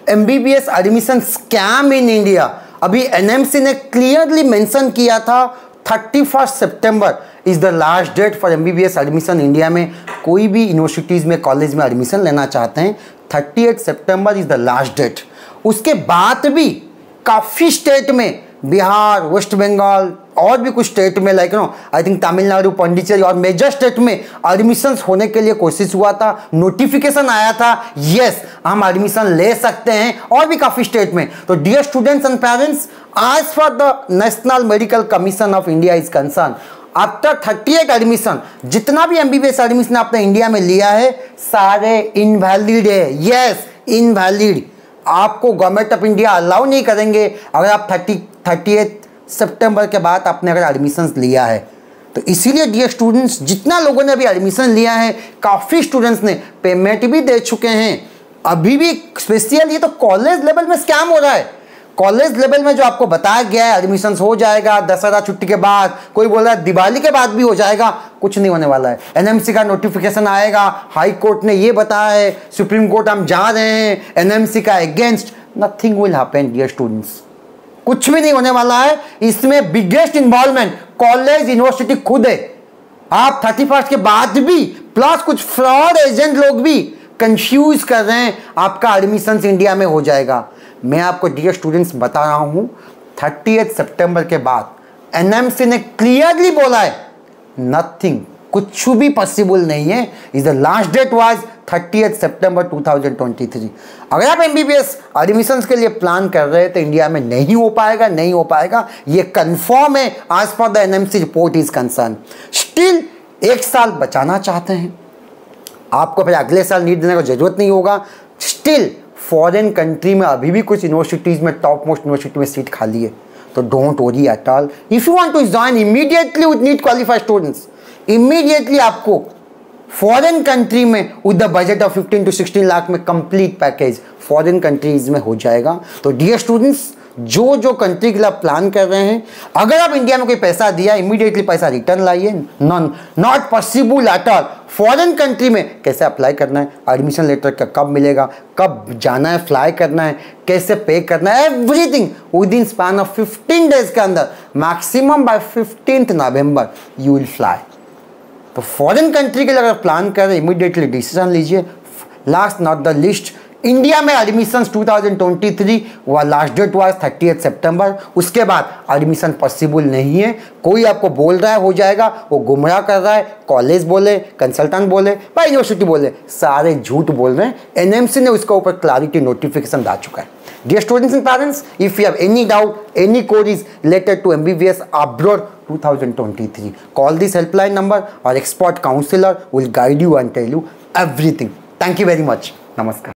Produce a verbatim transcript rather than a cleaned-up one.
MBBS admission scam in India. अभी NMC ने clearly mention किया था thirty first September is the last date for MBBS admission India में। कोई भी यूनिवर्सिटीज़ में कॉलेज में एडमिशन लेना चाहते हैं thirty eight September is the last date. उसके बाद भी काफ़ी स्टेट में, बिहार, वेस्ट बंगाल और भी कुछ स्टेट में like no I think Tamil Nadu, Pondicherry और मेजर स्टेट में एडमिशन्स होने के लिए कोशिश हुआ था, नोटिफिकेशन आया था, यस हम एडमिशन ले सकते हैं और भी काफ़ी स्टेट में। तो dear students and parents, as for the National Medical Commission of India is concern, after thirty eight admission जितना भी एमबीबीएस एडमिशन आपने इंडिया में लिया है सारे इनवैलिड है। यस इनवैलिड, आपको गवर्नमेंट ऑफ इंडिया अलाउ नहीं करेंगे अगर आप थर्टी थर्टी एट सितंबर के बाद आपने अगर एडमिशन लिया है। तो इसीलिए डियर स्टूडेंट्स, जितना लोगों ने अभी एडमिशन लिया है, काफ़ी स्टूडेंट्स ने पेमेंट भी दे चुके हैं। अभी भी स्पेशल ये तो कॉलेज लेवल में स्कैम हो रहा है। कॉलेज लेवल में जो आपको बताया गया है एडमिशन हो जाएगा दशहरा छुट्टी के बाद, कोई बोल रहा है दिवाली के बाद भी हो जाएगा, कुछ नहीं होने वाला है। एनएमसी का नोटिफिकेशन आएगा, हाई कोर्ट ने ये बताया है, सुप्रीम कोर्ट हम जा रहे हैं एनएमसी का against, nothing will happen dear students, कुछ भी नहीं होने वाला है। इसमें बिगेस्ट इन्वॉल्वमेंट कॉलेज यूनिवर्सिटी खुद है। आप थर्टी फर्स्ट के बाद भी प्लस कुछ फ्रॉड एजेंट लोग भी कंफ्यूज कर रहे हैं आपका एडमिशन इंडिया में हो जाएगा। मैं आपको डियर स्टूडेंट्स बता रहा हूं थर्टी एट सितंबर के बाद एनएमसी ने क्लियरली बोला है नथिंग, कुछ भी पॉसिबल नहीं है। Is the last date was thirty eight September two thousand twenty three. अगर आप एमबीबीएस एडमिशन्स के लिए प्लान कर रहे हैं तो इंडिया में नहीं हो पाएगा, नहीं हो पाएगा, ये कंफर्म है as for the NMC report is concern. Still एक साल बचाना चाहते हैं, आपको फिर अगले साल नीट देने की जरूरत नहीं होगा। स्टिल फॉरेन कंट्री में अभी भी कुछ यूनिवर्सिटीज़ में, टॉप मोस्ट यूनिवर्सिटी में सीट खाली है, तो don't worry at all. If you want to join immediately with NEET qualified students, immediately आपको फॉरेन कंट्री में with the budget of fifteen to sixteen lakh में कंप्लीट पैकेज फॉरेन कंट्रीज में हो जाएगा। तो डियर स्टूडेंट्स, जो जो कंट्री के लिए आप प्लान कर रहे हैं, अगर आप इंडिया में कोई पैसा दिया इमीडिएटली पैसा रिटर्न लाइए, non not possible at all. Foreign country में कैसे अप्लाई करना है, एडमिशन लेटर का कब मिलेगा, कब जाना है, फ्लाई करना है, कैसे पे करना है, everything within span of fifteen days के अंदर, maximum by fifteenth November you will fly. तो फॉरेन कंट्री के लिए अगर प्लान कर रहे हैं इमीडिएटली डिसीजन लीजिए। Last not the list, India में admission two thousand twenty three वह last date was thirty eight September. उसके बाद एडमिशन पॉसिबल नहीं है। कोई आपको बोल रहा है हो जाएगा, वो गुमराह कर रहा है। कॉलेज बोले, कंसल्टेंट बोले, या यूनिवर्सिटी बोले, सारे झूठ बोल रहे हैं। एनएमसी ने उसके ऊपर क्लैरिटी नोटिफिकेशन ला चुका है। Dear students and parents, if you have any doubt, any queries related to M B B S abroad twenty twenty-three, call this helpline number. Our expert counselor will guide you and tell you everything. Thank you very much. Namaskar.